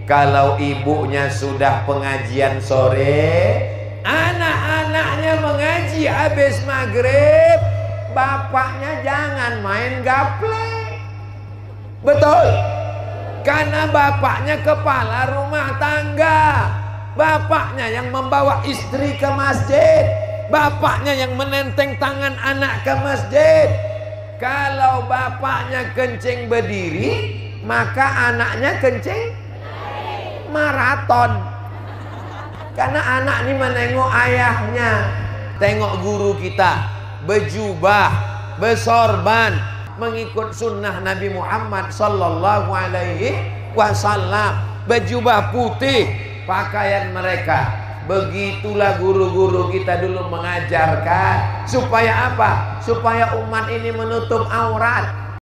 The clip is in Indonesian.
Kalau ibunya sudah pengajian sore, anak-anaknya mengaji habis maghrib, bapaknya jangan main gaple. Betul? Karena bapaknya kepala rumah tangga, bapaknya yang membawa istri ke masjid, bapaknya yang menenteng tangan anak ke masjid. Kalau bapaknya kencing berdiri, maka anaknya kencing maraton. Karena anak ini menengok ayahnya. Tengok guru kita berjubah, bersorban, mengikut sunnah Nabi Muhammad sallallahu alaihi wasallam. Berjubah putih pakaian mereka. Begitulah guru-guru kita dulu mengajarkan. Supaya apa? Supaya umat ini menutup aurat.